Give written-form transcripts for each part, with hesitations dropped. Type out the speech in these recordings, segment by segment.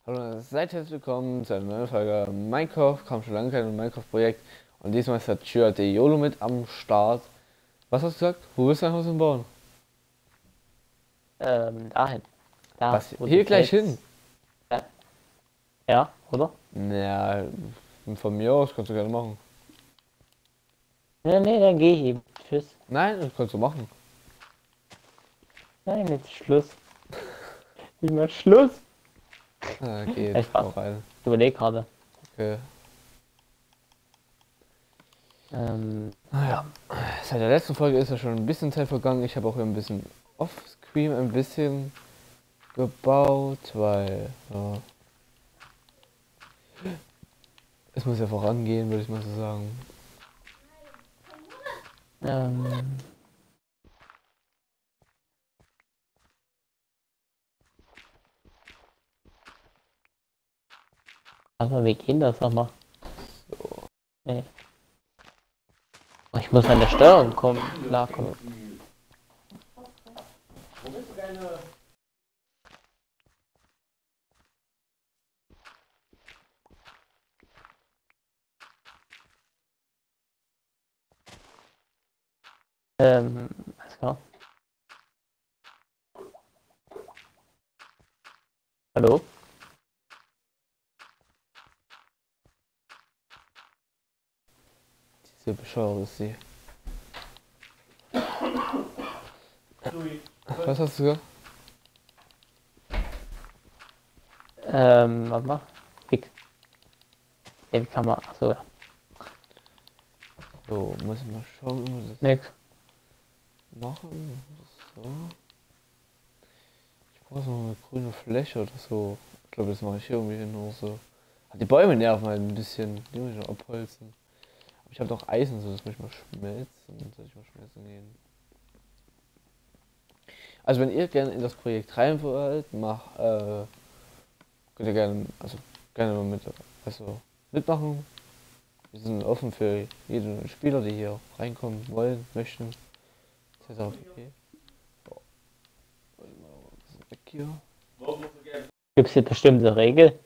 Hallo, seid herzlich willkommen zu einer neuen Folge Minecraft. Kam schon lange kein Minecraft-Projekt und diesmal ist der Tür YOLO mit am Start. Was hast du gesagt? Wo willst du dein Haus bauen? Dahin. Da, Was? wo Hier das gleich Fels. hin? Ja, ja, oder? Ja, von mir aus kannst du gerne machen. Nee, nee, dann geh ich eben. Tschüss. Nein, das kannst du machen. Nein, jetzt Schluss. Ich mach Schluss. Geht, Ja, Spaß. hau rein. Ich überleg gerade. Okay. Ja. Seit der letzten Folge ist ja schon ein bisschen Zeit vergangen. Ich habe auch hier ein bisschen offscreen ein bisschen gebaut, weil ja, es muss ja vorangehen, würde ich mal so sagen. Ähm, aber wie geht das nochmal? Nee. Oh, ich muss an der Steuerung kommen. Klarkommen. Alles klar. Hallo? Diese bescheuert ist sie. Was hast du gesagt? Warte mal. Wie kann man. Achso, ja. So, muss ich mal schauen, wie wir das Nix. machen. So. Ich brauche noch eine grüne Fläche oder so. Ich glaube, das mache ich hier irgendwie hin oder so. Die Bäume nerven halt ein bisschen. Die muss ich noch abholzen. Aber ich habe doch Eisen, so das muss ich mal schmelzen. Soll ich mal schmelzen gehen? Also wenn ihr gerne in das Projekt rein wollt, könnt ihr gerne mal mitmachen. Wir sind offen für jeden Spieler, die hier reinkommen wollen, möchten. Ist jetzt auch okay. Oh, warte mal, was ist weg hier? Gibt es hier bestimmte Regel?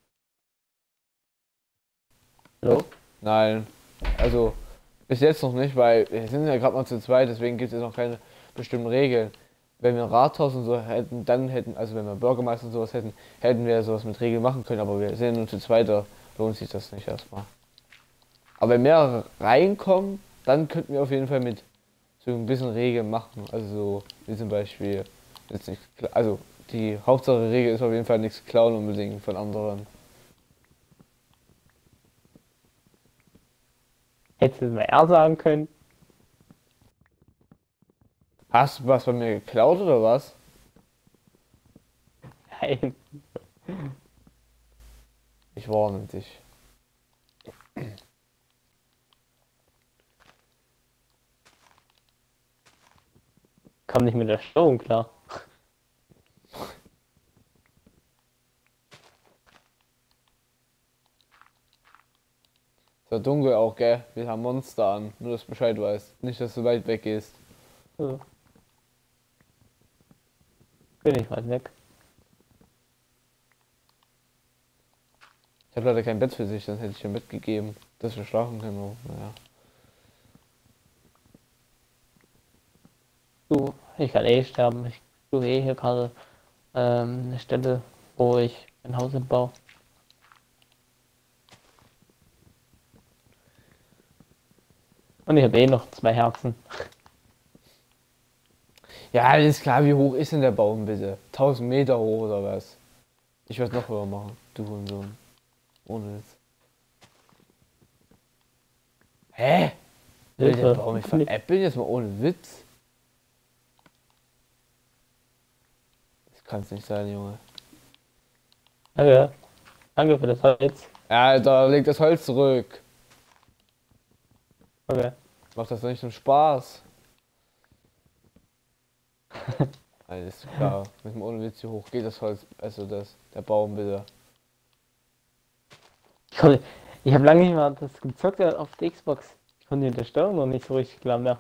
Hallo? Nein, also bis jetzt noch nicht, weil wir sind ja gerade mal zu zweit, deswegen gibt es noch keine bestimmten Regeln. Wenn wir ein Rathaus und so hätten, also wenn wir Bürgermeister und sowas hätten, hätten wir sowas mit Regeln machen können, aber wir sind nur zu zweit, da lohnt sich das nicht erstmal. Aber wenn mehrere reinkommen, dann könnten wir auf jeden Fall mit so ein bisschen Regeln machen. Also so, wie zum Beispiel, jetzt nicht, also die Hauptsache Regel ist auf jeden Fall nichts klauen unbedingt von anderen. Hättest du es mal eher sagen können? Hast du was von mir geklaut oder was? Nein. Ich warne dich. Komm nicht mit der Steuerung klar. Ist ja dunkel auch, gell? Wir haben Monster an. Nur, dass du Bescheid weißt. Nicht, dass du weit weg gehst. So. Bin ich weit weg. Ich habe leider kein Bett für sich, dann hätte ich ein Bett gegeben, dass wir schlafen können. Aber, naja. Du, ich kann eh sterben. Ich suche eh hier gerade eine Stelle, wo ich ein Haus baue. Und ich habe eh noch 2 Herzen. Ja, alles klar, wie hoch ist denn der Baum bitte? 1000 Meter hoch oder was? Ich werde noch höher machen, du und so. Ohne Witz. Hä? Will der Hilfe. Baum mich veräppeln? Jetzt mal ohne Witz? Das kann's nicht sein, Junge. Danke. Danke für das Holz. Ja, Alter, leg das Holz zurück. Okay. Macht das doch nicht zum Spaß. Alles klar. Mit dem ohne Witz, wie hoch geht das Holz? Also der Baum bitte. Ich habe lange nicht mal das gezockt auf der Xbox. Ich konnte mit der Steuerung noch nicht so richtig klar mehr.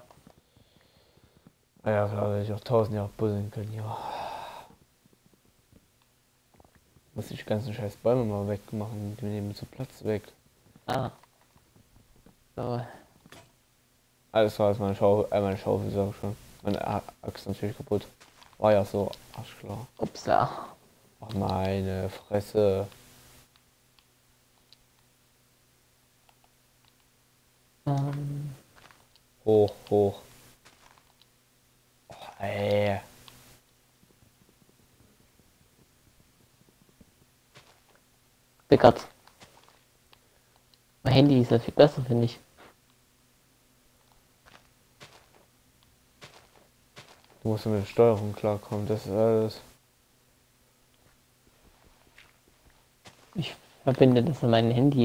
Ja, klar, hätte ich auch 1000 Jahre buddeln können, ja. Muss ich die ganzen scheiß Bäume mal wegmachen, die nehmen so Platz weg. Ah. So. Alles war meine Schaufel, sag ich schon. Meine Axt natürlich kaputt. War ja so arschklar. Upsa. Ach meine Fresse. Ähm, Hoch, hoch. Och, ey. Dickert. Mein Handy ist ja viel besser, finde ich. Du musst mit der Steuerung klarkommen, das ist alles. Ich verbinde das an mein Handy.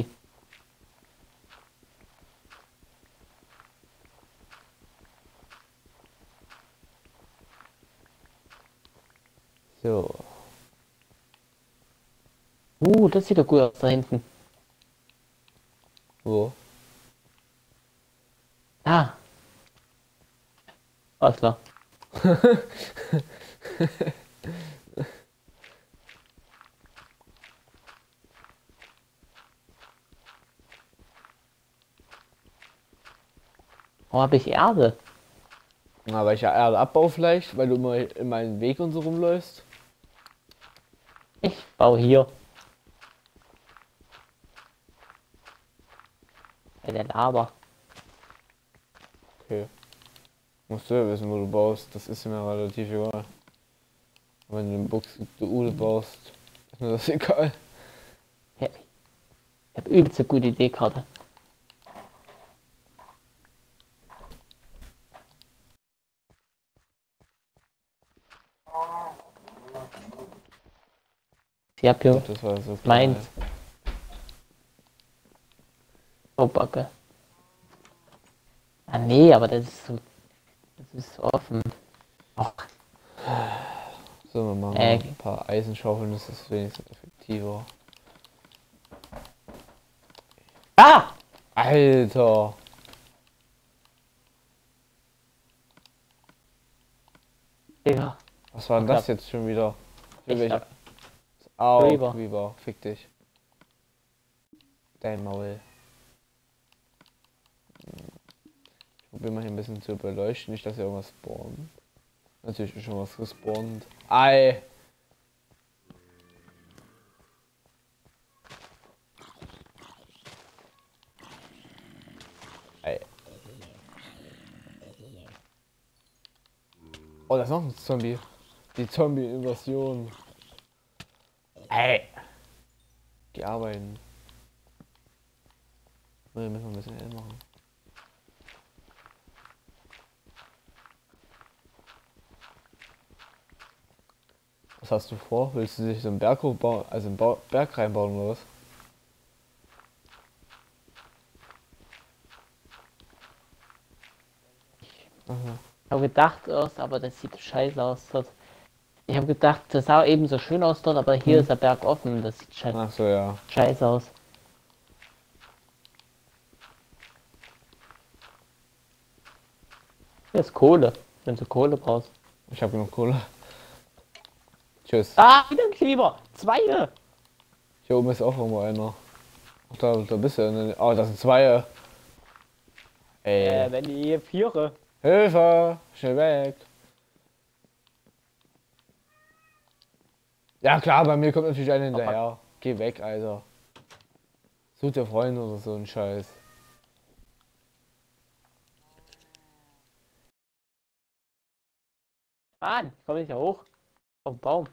So. Das sieht doch gut aus da hinten. Wo? Ah. Alles klar. Wo habe ich Erde? Na, weil ich ja Erde abbau vielleicht, weil du immer in meinen Weg und so rumläufst. Ich baue hier. Bei der Lava. Okay. Musst du ja wissen, wo du baust. Das ist mir relativ egal. Wenn du den Buxtehude baust, ist mir das egal. Ja, ich habe übelst eine gute Idee gerade. Ich hab hier Das war so meins. geil. Oh, Backe. Ah nee, aber das ist so offen. Ach, So, wir machen mal ein paar Eisenschaufeln, das ist wenigstens effektiver. Ah! Alter! Digga. Was war denn das jetzt schon wieder? Für welche? Echter. Au, Creeper. Creeper, fick dich. Dein Maul. Ich probiere mal hier ein bisschen zu beleuchten, nicht dass hier irgendwas spawnt. Natürlich ist schon was gespawnt. Ei! Ei. Oh, da ist noch ein Zombie. Die Zombie-Invasion. Ey! Die arbeiten. Wir müssen ein bisschen hell machen. Was hast du vor? Willst du dich so einen Berg hochbauen, also einen Berg reinbauen oder was? Aha. Ich habe gedacht erst, aber das sieht scheiße aus dort. Ich habe gedacht, das sah eben so schön aus dort, aber hier ist der Berg offen. Das sieht Ach so, ja. scheiße aus. Hier ist Kohle, wenn du Kohle brauchst. Ich habe genug Kohle. Tschüss. Ah, wieder ein Kleber! Zwei! Hier oben ist auch irgendwo einer. Ach, da bist du. Oh, das sind zwei. Ey. Wenn die hier Viere. Hilfe! Schnell weg! Ja klar, bei mir kommt natürlich einer hinterher. Geh weg, Alter. Such dir Freunde oder so ein Scheiß. Mann, ich komme nicht da hoch. Auf den Baum.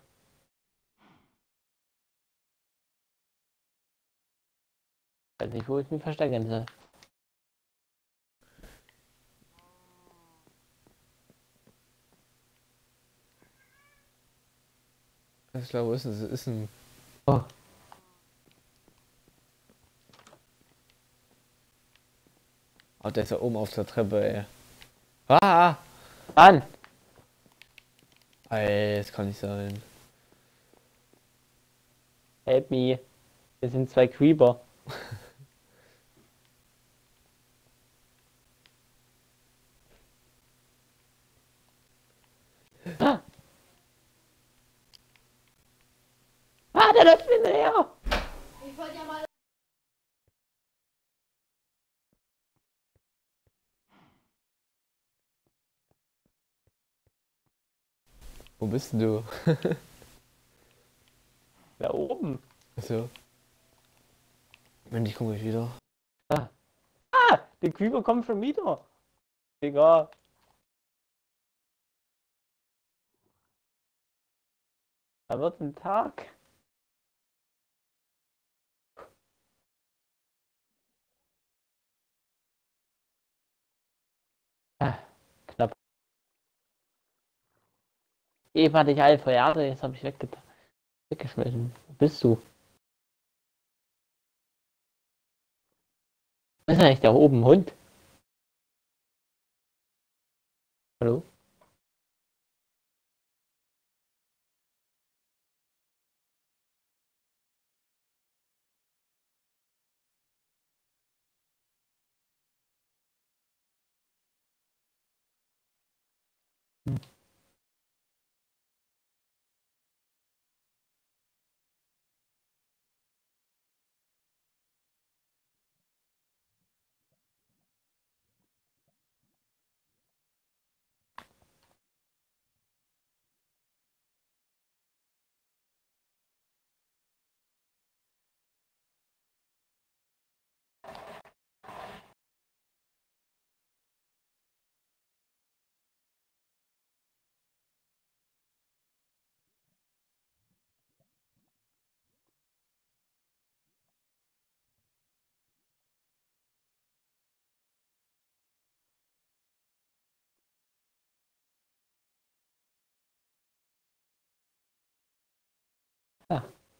Ich weiß nicht, wo ich mich verstecken soll. Alles klar, wo ist denn das? Ist ein. Oh. Oh, der ist ja oben auf der Treppe, ey. Ah! Mann! Ey, das kann nicht sein. Help me. Wir sind zwei Creeper. Ah, der Der läuft hinterher. Ich wollte ja mal. Wo bist denn du? Da oben. Achso. Wenn ich komme ich wieder. Der Creeper kommt schon wieder. Digga. Da wird ein Tag. Knapp. Eben hatte ich alle Verjahre, jetzt habe ich weggeschmissen. Wo bist du? Wo ist denn eigentlich da oben ein Hund? Hallo? Hm. Ah.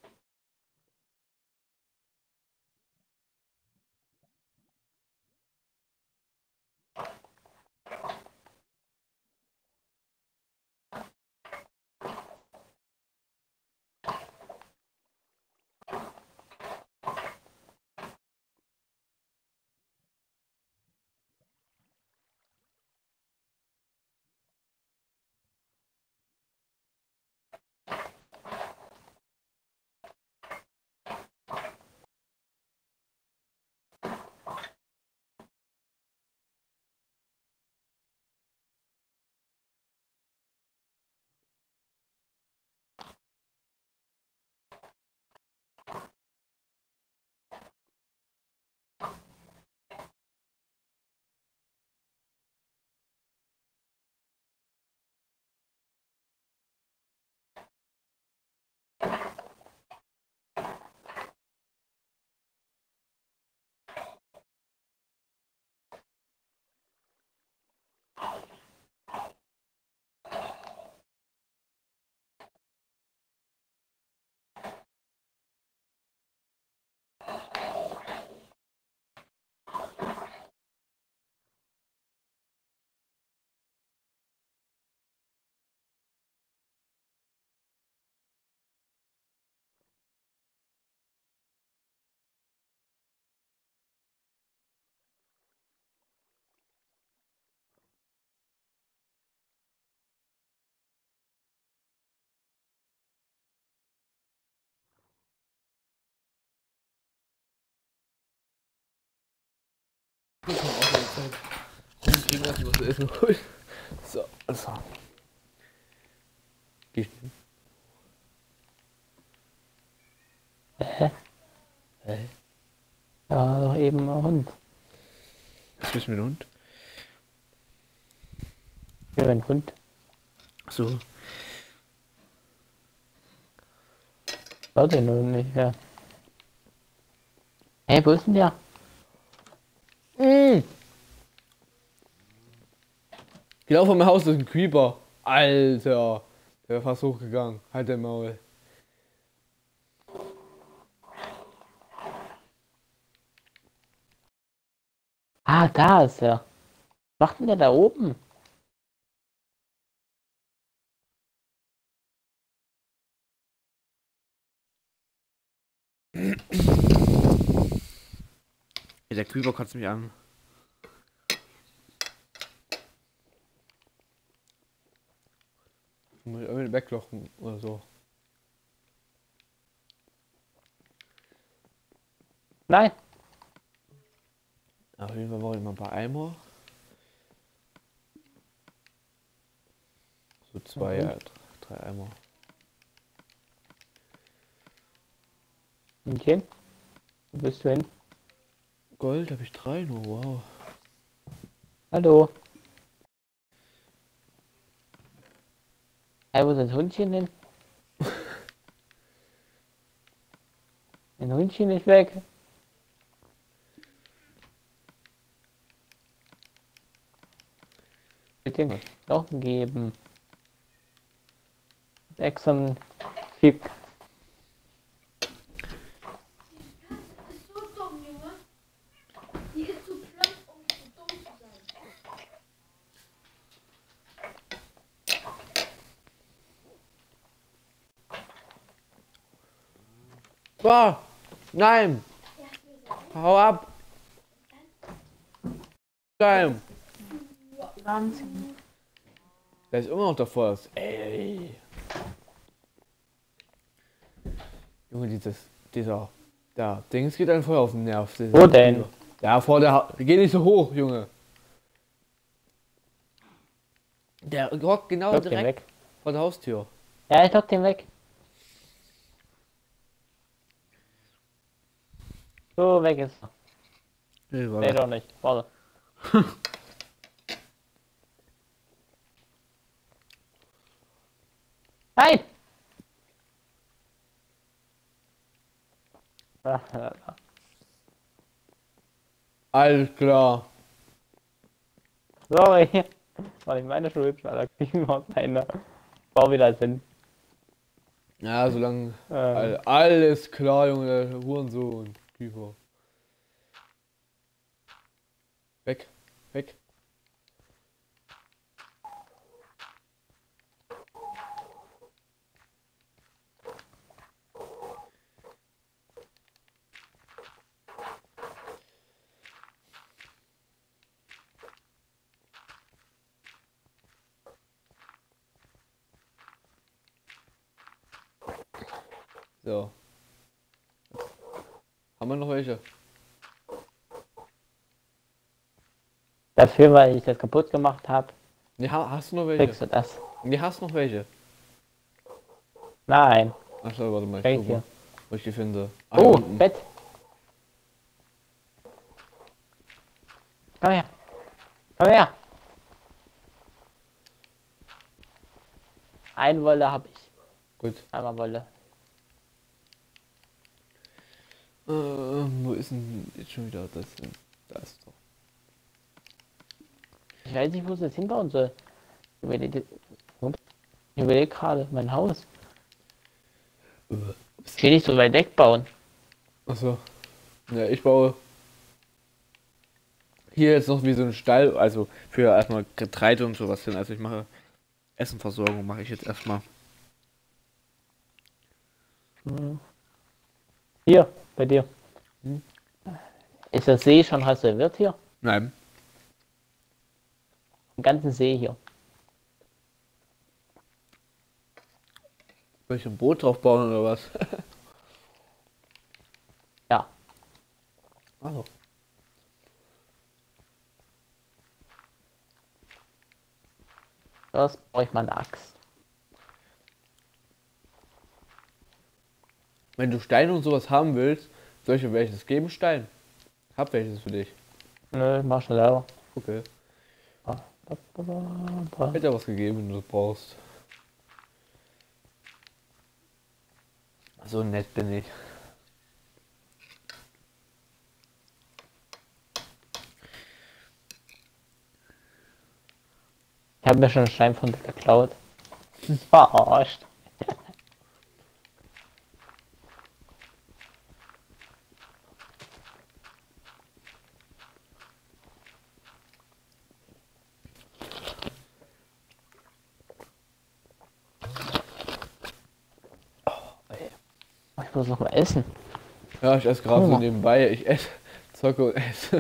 Wir kommen auch in Zeit. Und kriegen was zu essen holen. So, also. Geh schnell. Hä? Hä? Da war doch eben ein Hund. Was ist mit dem Hund? Ja, ein Hund. So. Warte nur nicht, ja. Hey, wo ist denn der? Genau vor meinem Haus ist ein Creeper. Alter. Der wäre fast hochgegangen. Halt dein Maul. Ah, da ist er. Was macht denn der da oben? Der Creeper kotzt mich an. Muss ich irgendwie weglochen oder so. Nein. Auf jeden Fall brauche ich mal ein paar Eimer. So zwei, Mhm. ja, drei Eimer. Okay. Wo bist du hin? Gold habe ich drei nur, wow. Hallo. Hey, wo ist das Hundchen hin? Ein Hundchen ist weg. Bitte Was? Knochen geben. Exxon Fick. Ist so dumm, Junge. Die ist zu plump, um zu dumm zu sein. Ah, nein! Hau ab! Nein! Wahnsinn. Der ist immer noch davor. Ey! Junge, der Dings geht einem voll auf den Nerv. Wo denn? Ja, vor der geh nicht so hoch, Junge. Der hockt genau Lock den direkt weg. vor der Haustür. Ja, ich lock den weg. So, weg ist er. Nee, Nee, doch nicht. Warte. Nein! Alles klar. Sorry. War nicht meine Schuld, weil da kriegen wir seine Bau wieder Sinn. Ja, solange. Ähm. Alles klar, Junge, der Hurensohn. Kiefer. Weg, weg. So. Haben wir noch welche? Dafür, weil ich das kaputt gemacht habe, Nee, hast du noch welche? kriegst du das. Nee, hast du noch welche? Nein. Achso, warte mal, ich Schenk guck mal, dir. wo ich die finde. Ah, Oh, unten. Bett. Komm her. Komm her. Ein Wolle habe ich. Gut. Einmal Wolle. Wo ist denn jetzt schon wieder das? Da ist doch. Ich weiß nicht, wo es jetzt hinbauen soll. Ich überlege gerade mein Haus. Ich will nicht so weit wegbauen. Achso. Ja, ich baue hier jetzt noch wie so ein Stall, also für erstmal Getreide und sowas hin. Also ich mache Essenversorgung, mache ich jetzt erstmal. Hier, bei dir. Hm? Ist der See schon reserviert hier? Nein. Den ganzen See hier. Soll ich ein Boot drauf bauen oder was? Ja. Also. Das brauche ich mal eine Axt. Wenn du Steine und sowas haben willst, soll ich dir welches geben? Stein? Hab welches für dich. Nö, mach schon selber. Okay. Hätte ja was gegeben, wenn du das brauchst. So nett bin ich. Ich habe mir schon einen Stein von dir geklaut. Verarscht. Ich muss noch mal essen. Ja, ich esse gerade so Hunger. nebenbei. Ich esse, zocke und esse.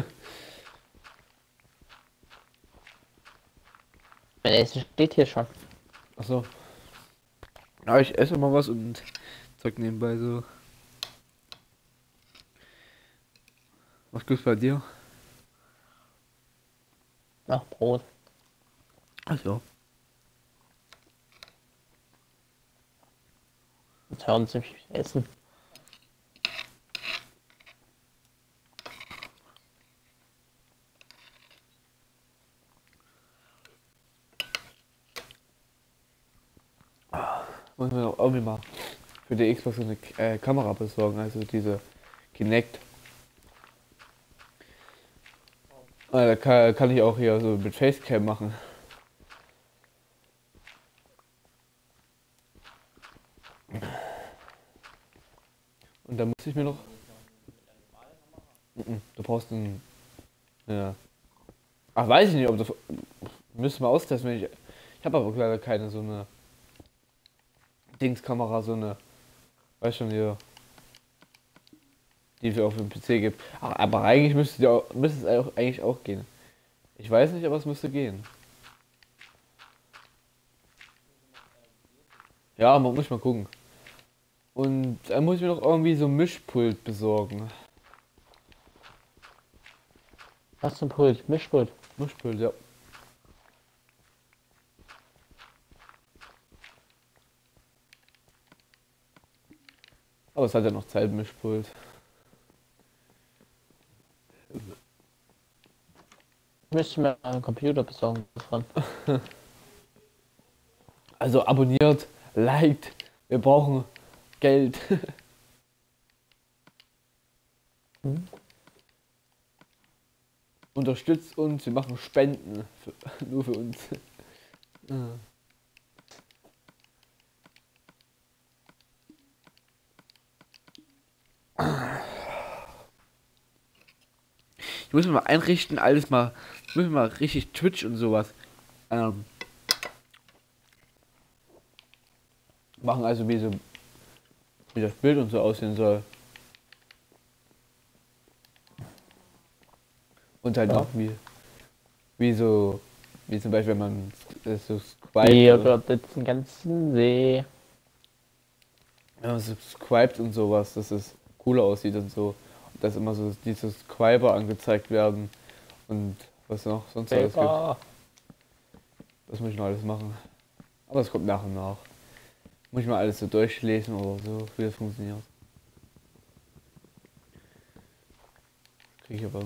Mein Essen steht hier schon. Achso. Ja, ich esse mal was und zock nebenbei so. Was gibt's bei dir? Ach, Brot. Ach so. Jetzt hören Sie mich essen. Muss man auch irgendwie mal für die Xbox so eine Kamera besorgen, also diese Kinect. Da kann ich auch hier so mit Facecam machen. Und dann muss ich mir noch. Du brauchst einen. Ja. Ach, weiß ich nicht, ob das. Müssen wir austesten, wenn ich. Ich habe aber leider keine so eine Dingskamera, so eine. Weißt schon, hier. Die es auf dem PC gibt. Aber eigentlich müsste es auch, eigentlich auch gehen. Ich weiß nicht, aber es müsste gehen. Ja, man muss mal gucken. Und dann muss ich mir noch irgendwie so ein Mischpult besorgen. Was zum Pult? Mischpult. Mischpult, ja. Aber es hat ja noch Zeit, Mischpult. Ich müsste mir einen Computer besorgen davon. Also abonniert, liked, wir brauchen Geld. Hm? Unterstützt uns, wir machen Spenden. Nur für uns. Ich muss mir mal einrichten, alles mal. Ich muss mir mal richtig Twitch und sowas machen, also wie das Bild und so aussehen soll. Und halt Ja. noch wie zum Beispiel, wenn man so scribt, Hier gehört jetzt den ganzen See. wenn man so scribt und sowas, dass es cooler aussieht und so. Dass immer so diese Scriber angezeigt werden und was noch sonst alles gibt. Paper. Das muss ich noch alles machen. Aber es kommt nach und nach. Muss ich mal alles so durchlesen oder so, wie das funktioniert. Krieg ich aber.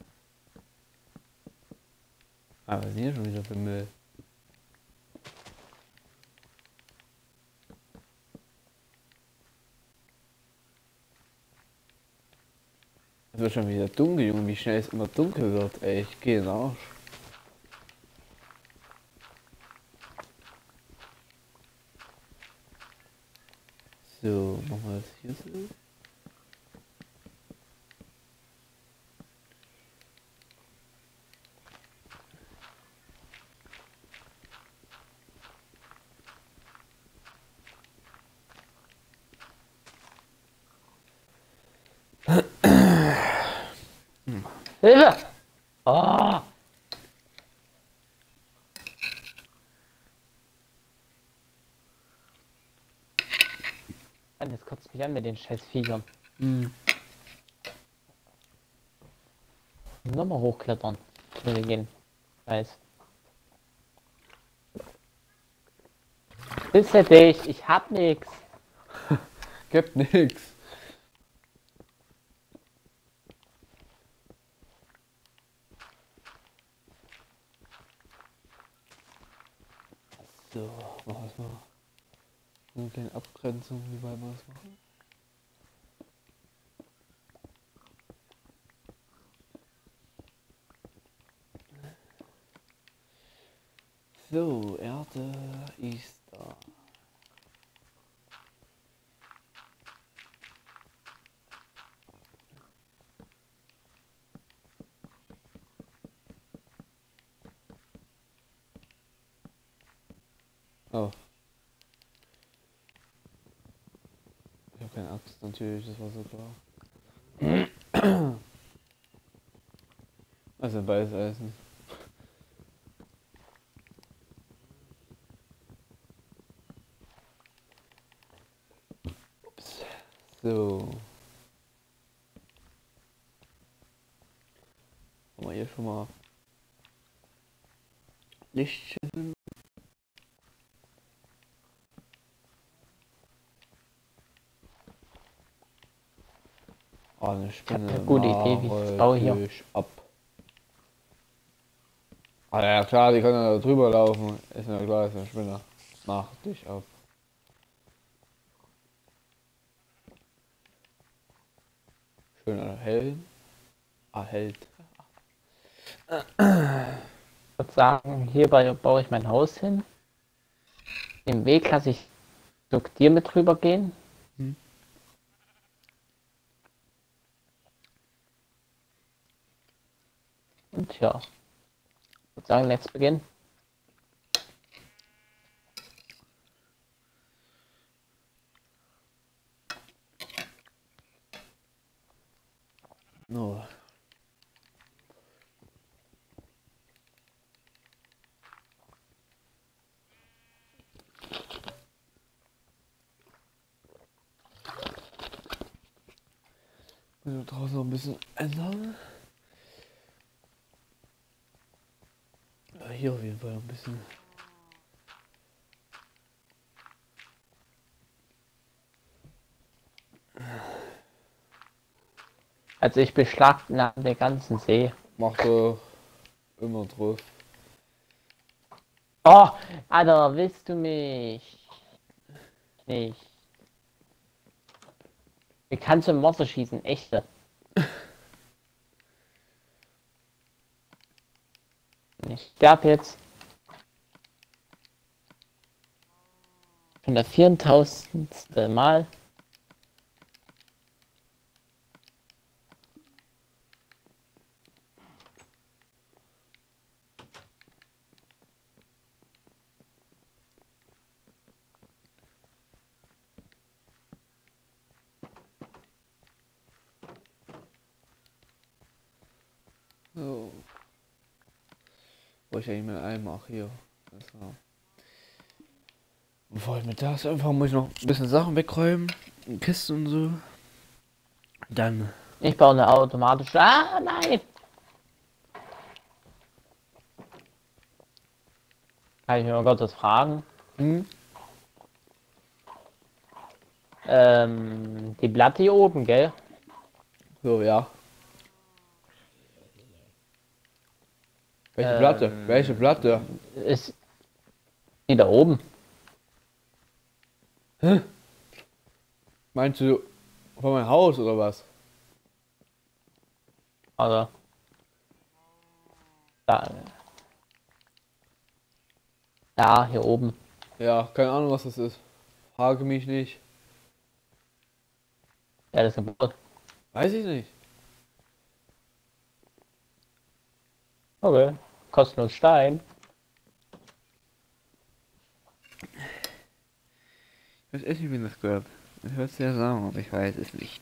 Was ist denn hier schon wieder für Müll? Es wird schon wieder dunkel, Junge, wie schnell es immer dunkel wird, ey, ich gehe in den Arsch. So, machen wir das hier so. Hilfe! Oh. Mann, jetzt kotzt mich an mit den scheiß Viechern. Nochmal hochklettern. Würde gehen. Weiß. Bist du dich? Ich hab nix. Gibt nix. So, machen wir es mal. Eine kleine Abgrenzung, wie weit wir das machen. So, Erde ist da. Oh. Ich habe keine Axt, natürlich, das war so klar. Also beides Eisen. Ups. So. schon mal Lichtchen. Oh, eine Spinne. eine gute Idee, wie ich baue hier. Dich ab. Ah ja klar, die können ja da drüber laufen. Ist mir klar, ist eine Spinne. Mach dich ab. Schön erhellen. Erhält. Ich würde sagen, hierbei baue ich mein Haus hin. Im Weg lasse ich so dir mit drüber gehen. Hm. Und ja, ich würde sagen, let's begin. No. Müssen wir draußen noch ein bisschen ändern. Ja, hier auf jeden Fall noch ein bisschen. Also ich beschlagnahme den ganzen See. Mach doch immer drauf. Oh, Alter, willst du mich nicht? Wie kannst du im Wasser schießen? Echte. Ich sterbe jetzt. Schon der 4000. Mal. So. Wo ich eigentlich mal einmal auch hier. Das war. Bevor ich mit das einfach muss ich noch ein bisschen Sachen wegräumen. Kisten und so. Dann. Ich baue eine automatische. Ah, nein! Kann ich mir mal Gottes fragen? Hm? Die Platte hier oben, gell? So, ja. Welche Platte? Welche Platte? Ist die da oben? Hä? Meinst du von meinem Haus oder was? Also. Da. Ja, hier oben. Ja, keine Ahnung was das ist. Frage mich nicht. Ja, das ist kaputt. Weiß ich nicht. Okay. Kostenlos Stein. Ich weiß echt nicht, wie das gehört. Ich würde es ja sagen, aber ich weiß es nicht.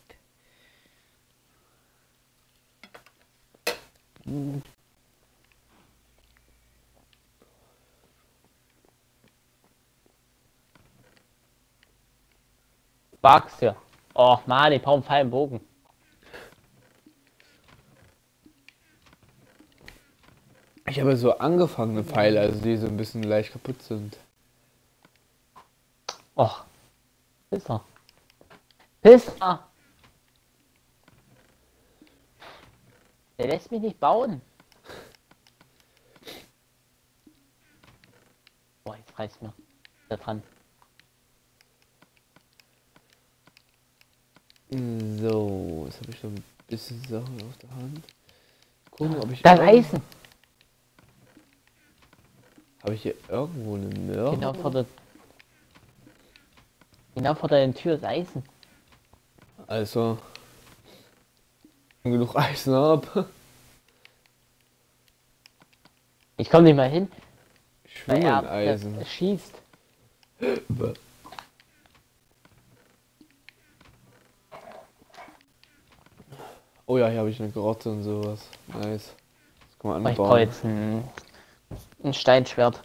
Bugs hier. Oh Mann, ich brauche einen feinen Bogen. Ich habe so angefangene Pfeile, also die so ein bisschen leicht kaputt sind. Och. Pisser. Pisser! Der lässt mich nicht bauen. Boah, jetzt reißt mir. Da dran. So, jetzt habe ich schon ein bisschen Sachen auf der Hand. Gucken, ob ich. Das Eisen! Habe ich hier irgendwo eine Möhre? Genau vor der Tür ist Eisen. Also. Genug Eisen ab. Ich komme nicht mal hin, weil Schwimmen er Eisen. schießt. Oh ja, hier habe ich eine Grotte und sowas. Nice. Das kann man Oh, ich brauche anbauen. jetzt ein Steinschwert.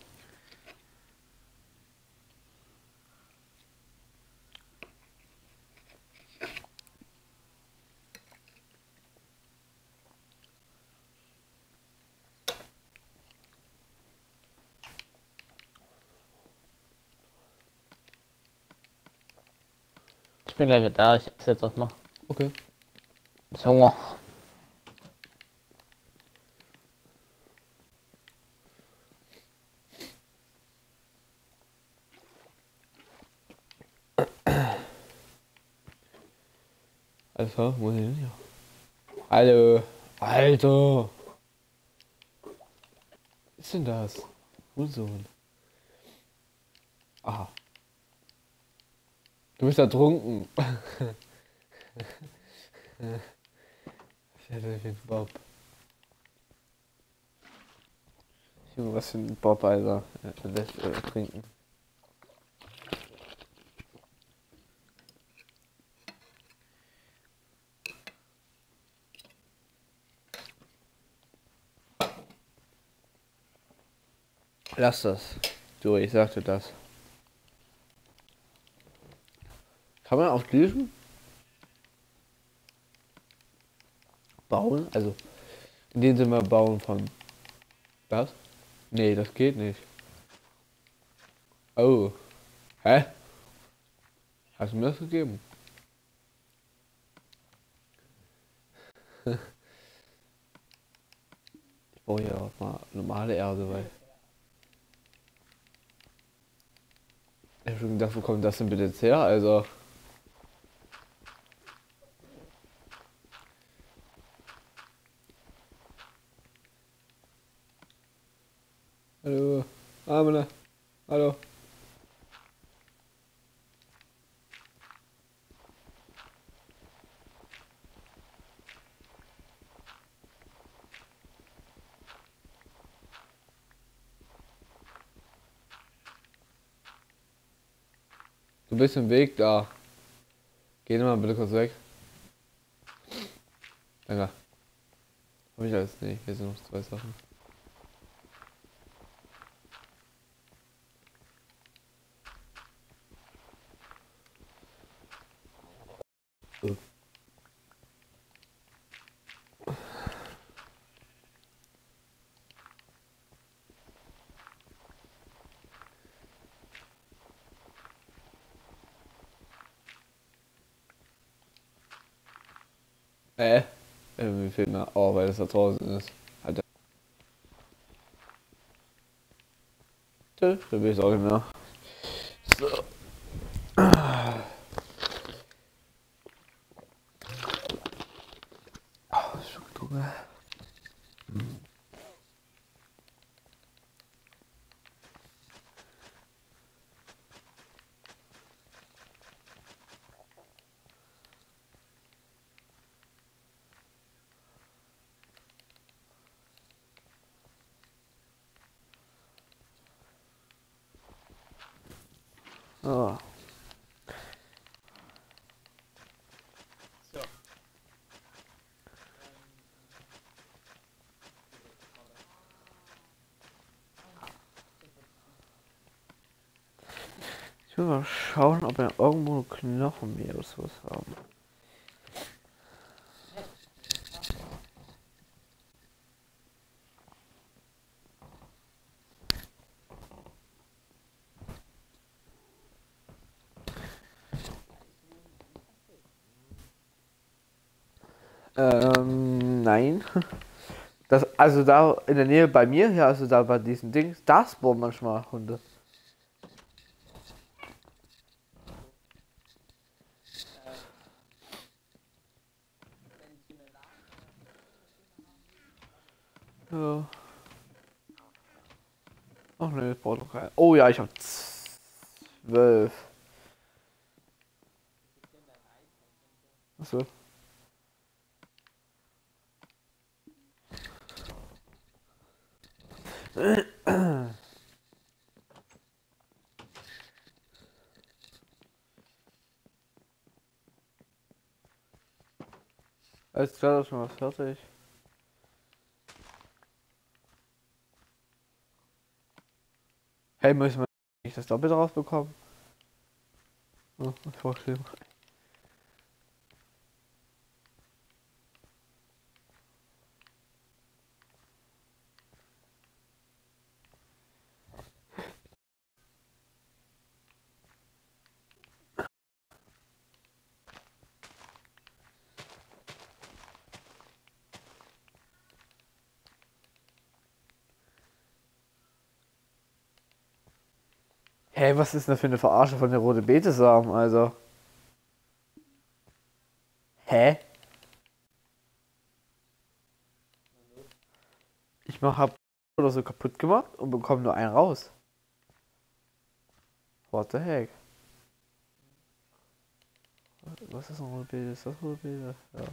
Ich bin gleich wieder da, ich esse jetzt erstmal. Okay. Ist Hunger. Alter, wo ist denn hier? Hallo. Alter. Was ist denn das? Hurensohn. Aha. Du bist ertrunken. Ich hätte für einen Bob. Junge, was für ein Bob, Alter. Er lässt trinken. Lass das. Du, ich sagte das. Kann man auch diesen bauen? Also, in dem Sinne bauen von das? Nee, das geht nicht. Oh. Hä? Hast du mir das gegeben? Ich brauche ja auch mal normale Erde, weil. Ich hab schon gedacht, wo kommt das denn bitte jetzt her? Also. Hallo. Amina. Hallo. Du bist im Weg da. Geh mal bitte kurz weg. Danke. Hab ich alles? Nee, hier sind noch zwei Sachen. Mir fehlt mir. Oh, weil das da draußen ist. Alter. Da bin ich auch nicht mehr. So. Oh, schon getrunken. Oh. Ich will mal schauen, ob wir irgendwo Knochen mehr oder sowas haben. Nein. Das, also da in der Nähe bei mir, ja, also da bei diesen Dings, da spawnen manchmal Hunde. Ja. Ach ne, das braucht doch keiner. Oh ja, ich hab 12. Achso. Alles klar, das ist schon was fertig. Hey, müssen wir nicht das Doppelte rausbekommen? Oh, das war schlimm. Hey, was ist denn das für eine Verarsche von der rote Betesamen, also? Hä? Hab oder so kaputt gemacht und bekomme nur einen raus. What the heck? Was ist ein rote Beete? Ist das rote Beete? Ja.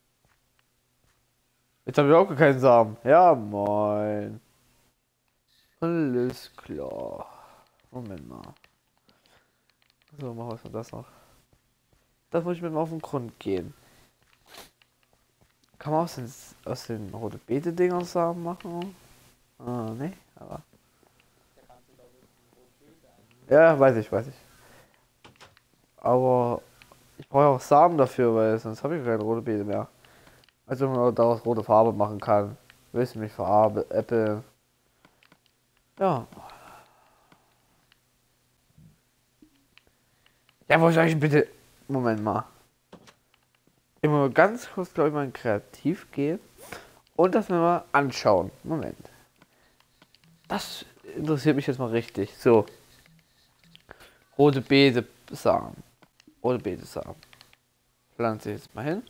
Jetzt habe ich auch gar keinen Samen. Ja, moin. Alles klar. Moment mal. So, machen wir erstmal das noch. Das muss ich mit mir auf den Grund gehen. Kann man aus den rote Beete-Dingern Samen machen? Ah, ne, aber. Ja, weiß ich. Aber ich brauche auch Samen dafür, weil sonst habe ich keine rote Beete mehr. Also wenn man daraus rote Farbe machen kann. Willst du mich verarbeiten? Apple. Ja. Ja, wo soll ich bitte. Moment mal. Ich muss mal ganz kurz, glaube ich, mal in Kreativ gehen. Und das mir mal anschauen. Moment. Das interessiert mich jetzt mal richtig. So. Rote Beete Samen. Rote Beete Samen. Pflanze ich jetzt mal hin.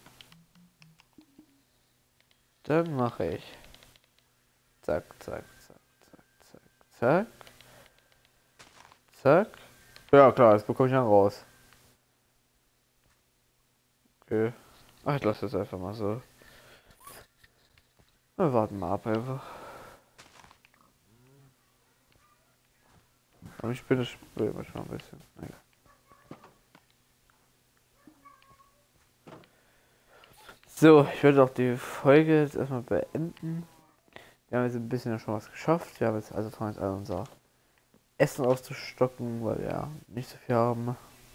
Dann mache ich. Zack, zack, zack, zack, zack, zack. Zack. Ja klar, das bekomme ich dann raus. Okay. Ach, ich lasse das einfach mal so. Wir warten mal ab einfach. Aber ich bin das Spiel manchmal ein bisschen. Naja. So, ich werde auch die Folge jetzt erstmal beenden. Wir haben jetzt ein bisschen schon was geschafft. Wir haben jetzt also fangen jetzt an, unser Essen aufzustocken, weil wir ja nicht so viel haben.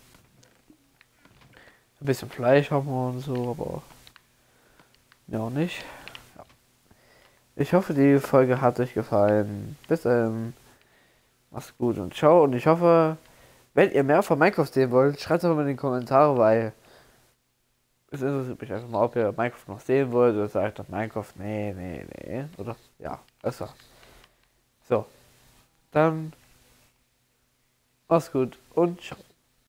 Ein bisschen Fleisch haben wir und so, aber ja auch nicht. Ja. Ich hoffe, die Folge hat euch gefallen. Bis dann. Macht's gut und ciao. Und ich hoffe, wenn ihr mehr von Minecraft sehen wollt, schreibt es doch mal in die Kommentare, weil es interessiert mich einfach mal, ob ihr Minecraft noch sehen wollt oder sagt doch Minecraft, nee. Oder ja, also. So. Dann macht's gut und ciao.